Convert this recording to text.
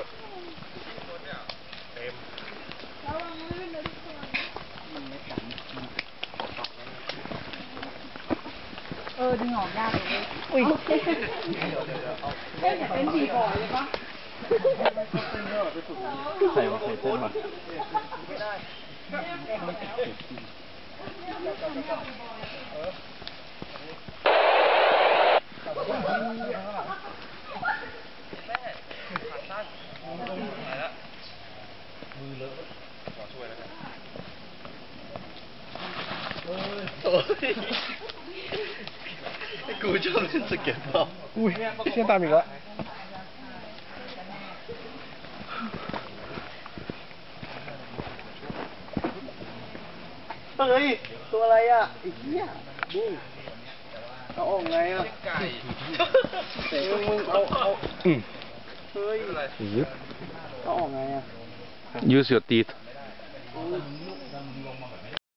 เต็มดึงออกยากเลยอุ้ยแต่เป็นผีบ่อยเลยปะใส่มาใส่เส้นมาไม่ได้มือเลอะขอช่วยแล้วกันกูชอบเล่นสเก็ตบอร์ดอุ้ยเชี่ยตามอีกแล้วเฮ้ยตัวอะไรอ่ะไอ้เหี้ยบุ้งเอาออกไงอ่ะไก่มึงเอาเฮ้ยเอาออกไงอ่ะ Use your teeth